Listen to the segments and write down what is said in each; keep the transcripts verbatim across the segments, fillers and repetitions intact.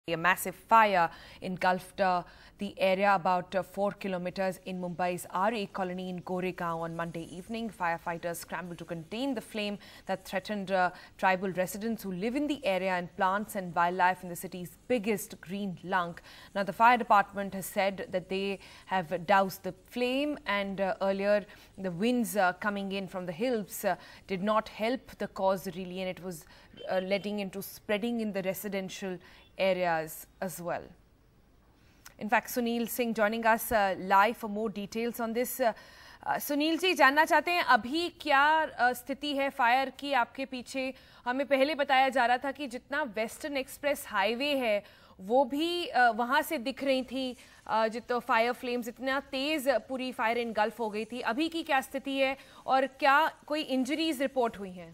A massive fire engulfed uh, the area about uh, four kilometres in Mumbai's Aarey colony in Goregaon on Monday evening. Firefighters scrambled to contain the flame that threatened uh, tribal residents who live in the area and plants and wildlife in the city's biggest green lung. Now, the fire department has said that they have doused the flame, and uh, earlier the winds uh, coming in from the hills uh, did not help the cause really, and it was uh, leading into spreading in the residential areas as well. In fact, Sunil Singh joining us uh, live for more details on this. Uh, uh, Sunil ji, जानना चाहते हैं अभी क्या uh, स्थिति है fire की आपके पीछे? हमें पहले बताया जा रहा था कि जितना वेस्टर्न एक्सप्रेस हाईवे है वो भी uh, वहां से दिख रही थी, uh, जितना फायर फ्लेम्स इतना तेज पूरी फायर इनगल्फ हो गई थी. अभी की क्या स्थिति है और क्या कोई इंजरीज रिपोर्ट हुई हैं?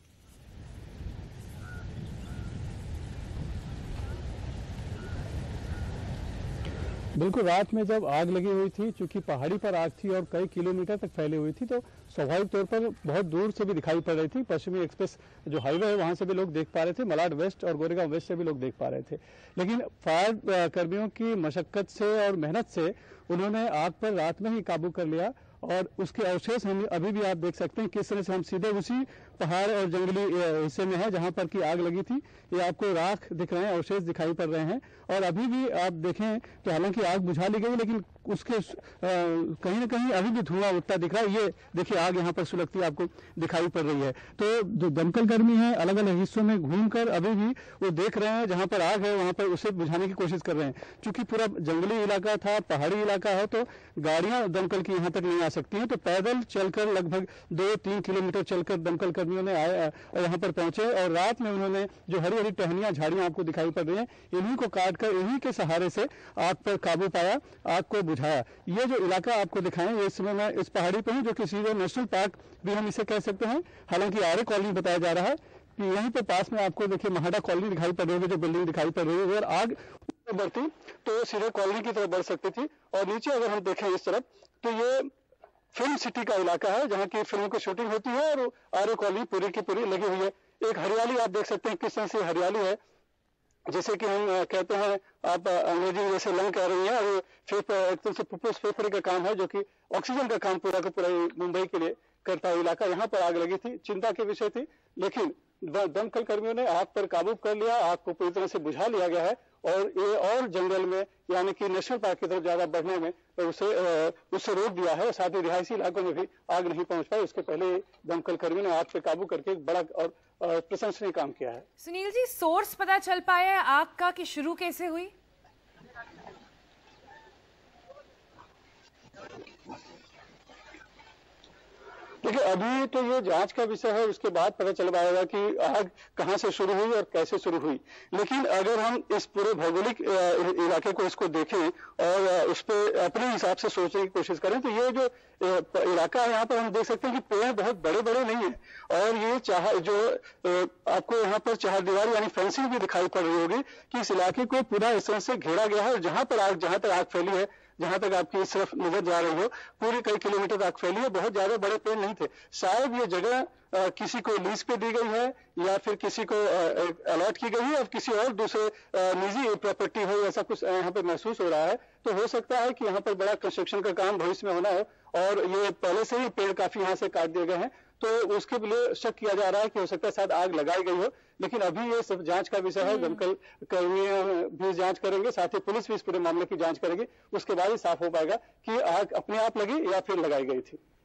बिल्कुल, रात में जब आग लगी हुई थी, चूंकि पहाड़ी पर आग थी और कई किलोमीटर तक फैली हुई थी, तो स्वाभाविक तौर पर बहुत दूर से भी दिखाई पड़ रही थी. पश्चिमी एक्सप्रेस जो हाईवे है वहां से भी लोग देख पा रहे थे, मलाड वेस्ट और गोरेगांव वेस्ट से भी लोग देख पा रहे थे. लेकिन फायर कर्मियों की मशक्कत से और मेहनत से उन्होंने आग पर रात में ही काबू कर लिया, और उसके अवशेष हम अभी भी आप देख सकते हैं किस तरह से हम सीधे उसी पहाड़ और जंगली हिस्से में है जहां पर की आग लगी थी. ये आपको राख दिख रहे हैं, अवशेष दिखाई पड़ रहे हैं. और अभी भी आप देखें तो हालांकि आग बुझा ली गई, लेकिन उसके आ, कहीं ना कहीं अभी भी धुआं उठता दिख रहा है. ये देखिए आग यहाँ पर सुलगती आपको दिखाई पड़ रही है. तो जो दमकल कर्मी है अलग अलग हिस्सों में घूमकर अभी भी वो देख रहे हैं, जहां पर आग है वहां पर उसे बुझाने की कोशिश कर रहे हैं. चूंकि पूरा जंगली इलाका था, पहाड़ी इलाका है, तो गाड़ियां दमकल की यहाँ तक नहीं आ सकती हैं. तो पैदल चलकर लगभग दो तीन किलोमीटर चलकर दमकल कर्मियों ने आए यहाँ पर पहुंचे, और रात में उन्होंने जो हरी हरी टहनियां झाड़ियां आपको दिखाई पड़ रही हैं, इन्हीं को काटकर इन्हीं के सहारे से आग पर काबू पाया, आग को बुझाया. ये जो इलाका आपको दिखाएं, ये इस समय मैं इस पहाड़ी पर हूं, जो किसी नेशनल पार्क भी हम इसे कह सकते हैं. हालांकि आरे कॉलोनी बताया जा रहा है कि यहीं पे पास में आपको देखिए महाडा कॉलोनी दिखाई पड़ रही है, जो बिल्डिंग दिखाई पड़ रही है. अगर आग ऊपर बढ़ती तो सीधे कॉलोनी की तरफ बढ़ सकती थी. और नीचे अगर हम देखें इस तरफ, तो ये फिल्म सिटी का इलाका है जहाँ की फिल्मों की शूटिंग होती है, और आरे कॉलोनी पूरी की पूरी लगी हुई है. एक हरियाली आप देख सकते हैं किस तरह से हरियाली है, जैसे कि हम कहते हैं, आप अंग्रेजी में जैसे लंग कह रही है, और एकदम से फुफ्फुस फेफड़े का काम है, जो कि ऑक्सीजन का काम पूरा का पूरा मुंबई के लिए करता है इलाका. यहाँ पर आग लगी थी, चिंता के विषय थी, लेकिन दमकल कर्मियों ने आग पर काबू कर लिया, आग को पूरी तरह से बुझा लिया गया है. और ये और जंगल में यानी कि नेशनल पार्क की तरफ ज्यादा बढ़ने में उसे उससे रोक दिया है. साथ ही रिहायशी इलाकों में भी आग नहीं पहुंच पाई. उसके पहले दमकल कर्मियों ने आग पे काबू करके एक बड़ा और प्रशंसनीय काम किया है. सुनील जी, सोर्स पता चल पाया है आग का कि शुरू कैसे हुई? देखिए, अभी तो ये जांच का विषय है, उसके बाद पता चल पाएगा कि आग कहां से शुरू हुई और कैसे शुरू हुई. लेकिन अगर हम इस पूरे भौगोलिक इलाके को इसको देखें और उस पर अपने हिसाब से सोचने की कोशिश करें, तो ये जो इलाका है यहाँ पर हम देख सकते हैं कि पेड़ बहुत बड़े बड़े नहीं है, और ये चाह जो आपको यहाँ पर चार दीवार यानी फेंसिंग भी दिखाई पड़ रही होगी कि इस इलाके को पूरा इस तरह से घेरा गया है. और जहां पर आग जहां तक आग फैली है, जहां तक आपकी इस तरफ नजर जा रही हो, पूरी कई किलोमीटर आग फैली है. बहुत ज्यादा बड़े पेड़ नहीं थे. शायद ये जगह आ, किसी को लीज पे दी गई है, या फिर किसी को अलॉट की गई है, और किसी और दूसरे निजी प्रॉपर्टी हो, ऐसा कुछ यहाँ पे महसूस हो रहा है. तो हो सकता है कि यहाँ पर बड़ा कंस्ट्रक्शन का काम भविष्य में होना हो, और ये पहले से ही पेड़ काफी यहाँ से काट दिए गए हैं. तो उसके लिए शक किया जा रहा है कि हो सकता है शायद आग लगाई गई हो. लेकिन अभी ये सब जांच का विषय है. दमकल कर्मी भी जांच करेंगे, साथ ही पुलिस भी इस पूरे मामले की जांच करेगी. उसके बाद ही साफ हो पाएगा कि आग अपने आप लगी या फिर लगाई गई थी.